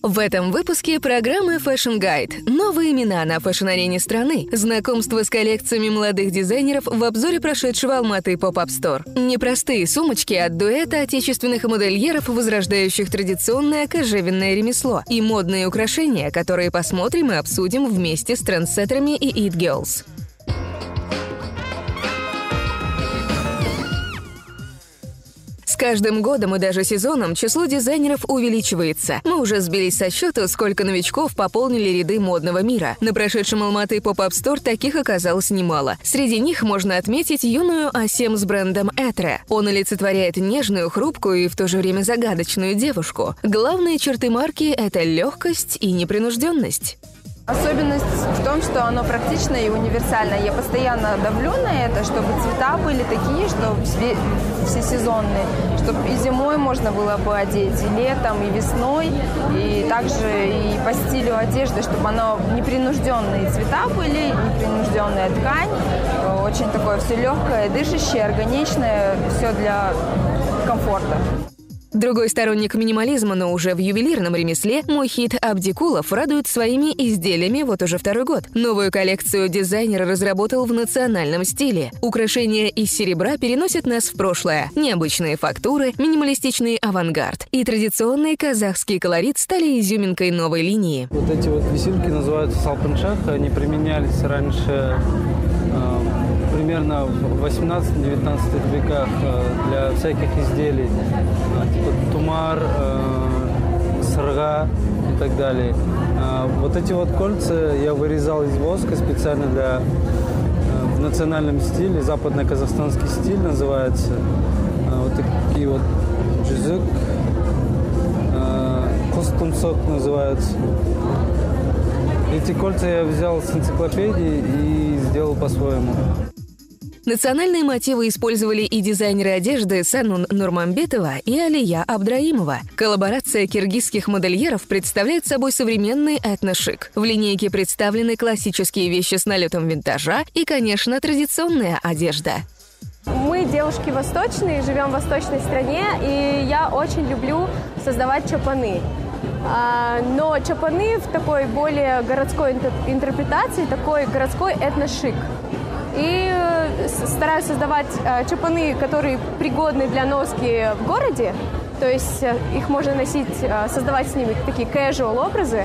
В этом выпуске программы Fashion Guide. Новые имена на фэшн-арене страны. Знакомство с коллекциями молодых дизайнеров в обзоре прошедшего Алматы Pop-Up Store. Непростые сумочки от дуэта отечественных модельеров, возрождающих традиционное кожевенное ремесло. И модные украшения, которые посмотрим и обсудим вместе с трендсеттерами и It Girls. С каждым годом и даже сезоном число дизайнеров увеличивается. Мы уже сбились со счета, сколько новичков пополнили ряды модного мира. На прошедшем Алматы Pop-Up Store таких оказалось немало. Среди них можно отметить юную А7 с брендом Этре. Он олицетворяет нежную, хрупкую и в то же время загадочную девушку. Главные черты марки — это легкость и непринужденность. Особенность в том, что оно практичное и универсальное. Я постоянно давлю на это, чтобы цвета были такие, что всесезонные, чтобы и зимой можно было бы одеть, и летом, и весной, и также и по стилю одежды, чтобы оно непринужденные цвета были, непринужденная ткань, очень такое все легкое, дышащее, органичное, все для комфорта. Другой сторонник минимализма, но уже в ювелирном ремесле, Мухит Абдикулов радует своими изделиями вот уже второй год. Новую коллекцию дизайнер разработал в национальном стиле. Украшения из серебра переносят нас в прошлое. Необычные фактуры, минималистичный авангард и традиционный казахский колорит стали изюминкой новой линии. Вот эти вот висюльки называются салпаншах. Они применялись раньше примерно в 18-19 веках для всяких изделий, типа тумар, сырга и так далее. Вот эти вот кольца я вырезал из воска специально в национальном стиле, западно-казахстанский стиль называется. Вот такие вот джизык, кустумсок называется. Эти кольца я взял с энциклопедии и сделал по-своему. Национальные мотивы использовали и дизайнеры одежды Санун Нурмамбетова и Алия Абдраимова. Коллаборация киргизских модельеров представляет собой современный этношик. В линейке представлены классические вещи с налетом винтажа и, конечно, традиционная одежда. Мы девушки восточные, живем в восточной стране, и я очень люблю создавать чапаны. Но чапаны в такой более городской интерпретации, такой городской этношик. И стараюсь создавать чапаны, которые пригодны для носки в городе. То есть их можно носить, создавать с ними такие casual образы.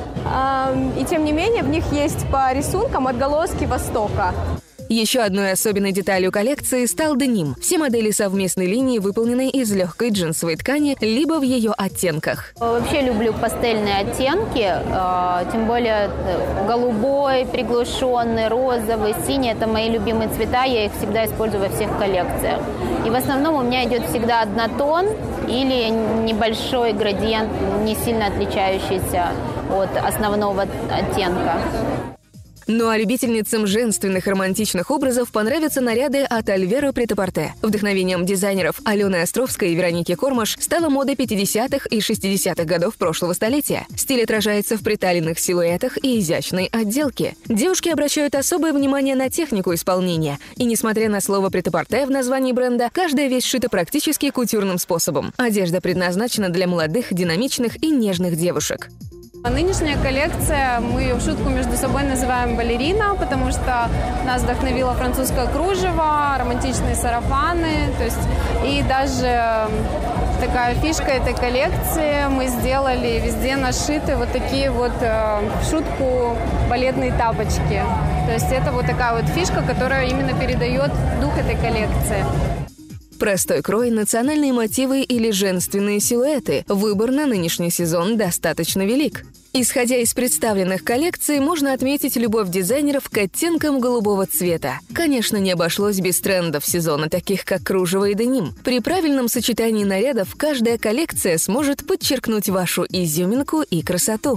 И тем не менее в них есть по рисункам отголоски Востока. Еще одной особенной деталью коллекции стал деним. Все модели совместной линии выполнены из легкой джинсовой ткани, либо в ее оттенках. Вообще люблю пастельные оттенки, тем более голубой, приглушенный, розовый, синий – это мои любимые цвета, я их всегда использую во всех коллекциях. И в основном у меня идет всегда однотон или небольшой градиент, не сильно отличающийся от основного оттенка. Ну а любительницам женственных романтичных образов понравятся наряды от Альверо Прет-а-Порте. Вдохновением дизайнеров Алены Островской и Вероники Кормаш стала мода 50-х и 60-х годов прошлого столетия. Стиль отражается в приталенных силуэтах и изящной отделке. Девушки обращают особое внимание на технику исполнения. И несмотря на слово «прет-а-порте» в названии бренда, каждая вещь сшита практически кутюрным способом. Одежда предназначена для молодых, динамичных и нежных девушек. Нынешняя коллекция, мы ее в шутку между собой называем балерина, потому что нас вдохновило французское кружево, романтичные сарафаны. То есть, и даже такая фишка этой коллекции, мы сделали везде нашиты вот такие вот в шутку балетные тапочки. То есть это вот такая вот фишка, которая именно передает дух этой коллекции. Простой крой, национальные мотивы или женственные силуэты. Выбор на нынешний сезон достаточно велик. Исходя из представленных коллекций, можно отметить любовь дизайнеров к оттенкам голубого цвета. Конечно, не обошлось без трендов сезона, таких как кружево и деним. При правильном сочетании нарядов каждая коллекция сможет подчеркнуть вашу изюминку и красоту.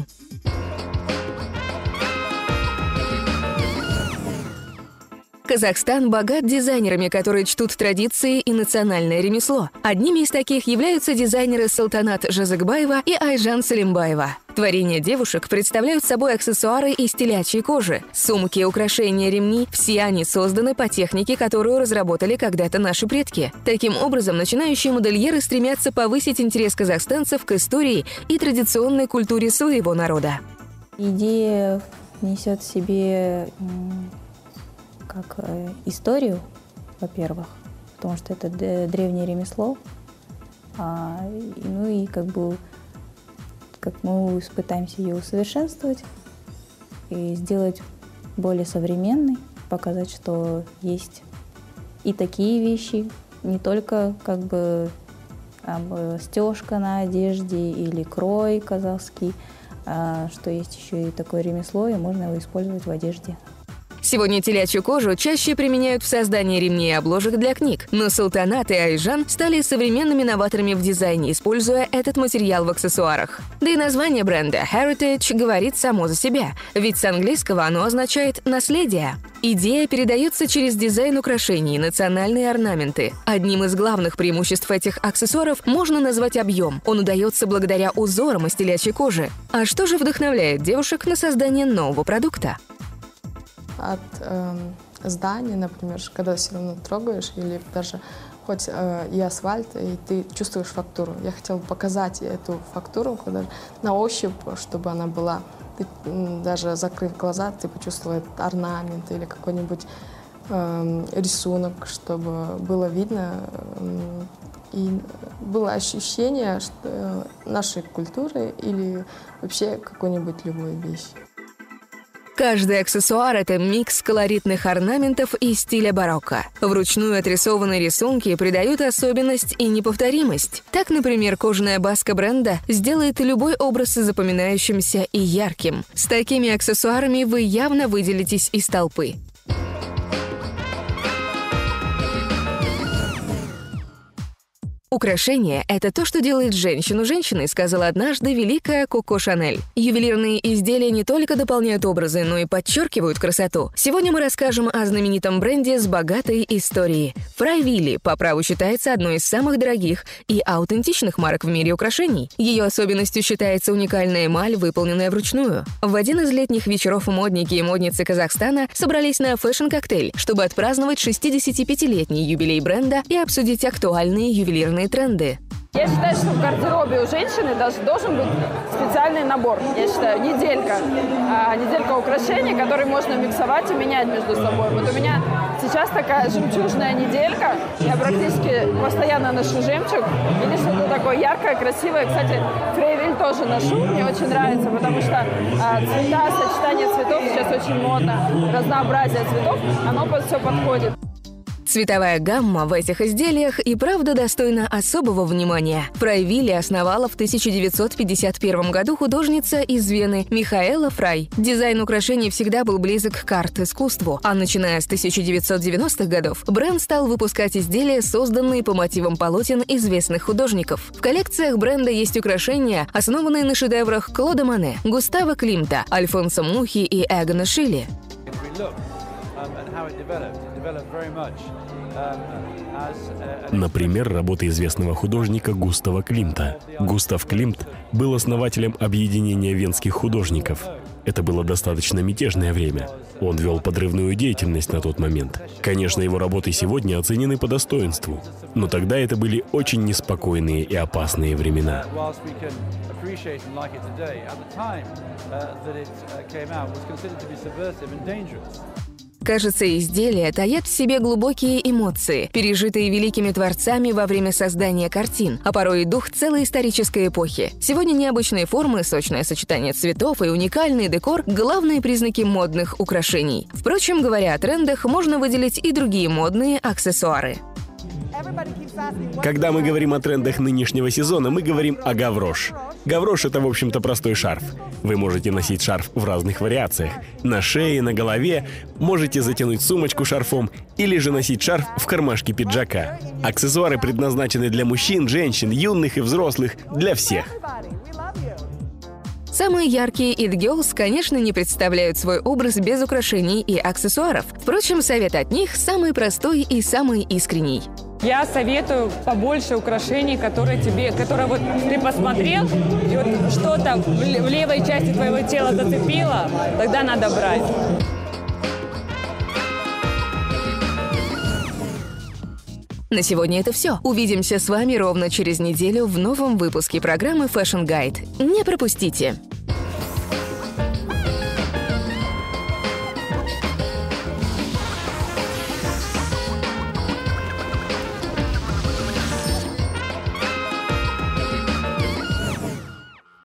Казахстан богат дизайнерами, которые чтут традиции и национальное ремесло. Одними из таких являются дизайнеры Салтанат Жазыкбаева и Айжан Салимбаева. Творения девушек представляют собой аксессуары из телячьей кожи. Сумки, украшения, ремни – все они созданы по технике, которую разработали когда-то наши предки. Таким образом, начинающие модельеры стремятся повысить интерес казахстанцев к истории и традиционной культуре своего народа. Идея несет в себе как историю, во-первых, потому что это древнее ремесло, ну и как мы пытаемся ее усовершенствовать и сделать более современной, показать, что есть и такие вещи, не только стежка на одежде или крой казахский, что есть еще и такое ремесло, и можно его использовать в одежде. Сегодня телячью кожу чаще применяют в создании ремней и обложек для книг, но Салтанат и Айжан стали современными новаторами в дизайне, используя этот материал в аксессуарах. Да и название бренда Heritage говорит само за себя, ведь с английского оно означает «наследие». Идея передается через дизайн украшений и национальные орнаменты. Одним из главных преимуществ этих аксессуаров можно назвать объем. Он удается благодаря узорам из телячьей кожи. А что же вдохновляет девушек на создание нового продукта? От здания, например, когда все равно трогаешь, или даже хоть и асфальт, и ты чувствуешь фактуру. Я хотела показать эту фактуру на ощупь, чтобы она была. Ты, даже закрыв глаза, ты почувствовал орнамент или какой-нибудь рисунок, чтобы было видно и было ощущение что нашей культуры или вообще какой-нибудь любой вещи. Каждый аксессуар — это микс колоритных орнаментов и стиля барокко. Вручную отрисованные рисунки придают особенность и неповторимость. Так, например, кожаная баска бренда сделает любой образ запоминающимся и ярким. С такими аксессуарами вы явно выделитесь из толпы. Украшение — это то, что делает женщину женщиной, сказала однажды великая Коко Шанель. Ювелирные изделия не только дополняют образы, но и подчеркивают красоту. Сегодня мы расскажем о знаменитом бренде с богатой историей. Фрай Вилли по праву считается одной из самых дорогих и аутентичных марок в мире украшений. Ее особенностью считается уникальная эмаль, выполненная вручную. В один из летних вечеров модники и модницы Казахстана собрались на фэшн-коктейль, чтобы отпраздновать 65-летний юбилей бренда и обсудить актуальные ювелирные тренды. Я считаю, что в гардеробе у женщины даже должен быть специальный набор. Я считаю, неделька украшений, которые можно миксовать и менять между собой. Вот у меня сейчас такая жемчужная неделька. Я практически постоянно ношу жемчуг. Или что-то такое яркое, красивое. Кстати, Фрай Вилли тоже ношу. Мне очень нравится, потому что цвета, сочетание цветов сейчас очень модно. Разнообразие цветов, оно все подходит. Цветовая гамма в этих изделиях и правда достойна особого внимания. Фрай Вилли основала в 1951 году художница из Вены Михаэла Фрай. Дизайн украшений всегда был близок к арт-искусству, а начиная с 1990-х годов бренд стал выпускать изделия, созданные по мотивам полотен известных художников. В коллекциях бренда есть украшения, основанные на шедеврах Клода Моне, Густава Климта, Альфонсо Мухи и Эгона Шилли. Например, работа известного художника Густава Климта. Густав Климт был основателем объединения венских художников. Это было достаточно мятежное время. Он вел подрывную деятельность на тот момент. Конечно, его работы сегодня оценены по достоинству, но тогда это были очень неспокойные и опасные времена. Кажется, изделия таят в себе глубокие эмоции, пережитые великими творцами во время создания картин, а порой и дух целой исторической эпохи. Сегодня необычные формы, сочное сочетание цветов и уникальный декор – главные признаки модных украшений. Впрочем, говоря о трендах, можно выделить и другие модные аксессуары. Когда мы говорим о трендах нынешнего сезона, мы говорим о гаврош. Гаврош — это, в общем-то, простой шарф. Вы можете носить шарф в разных вариациях. На шее, на голове, можете затянуть сумочку шарфом или же носить шарф в кармашке пиджака. Аксессуары предназначены для мужчин, женщин, юных и взрослых, для всех. Самые яркие it-girls, конечно, не представляют свой образ без украшений и аксессуаров. Впрочем, совет от них самый простой и самый искренний. Я советую побольше украшений, которые вот ты посмотрел, и вот что-то в левой части твоего тела зацепило, тогда надо брать. На сегодня это все. Увидимся с вами ровно через неделю в новом выпуске программы Fashion Guide. Не пропустите!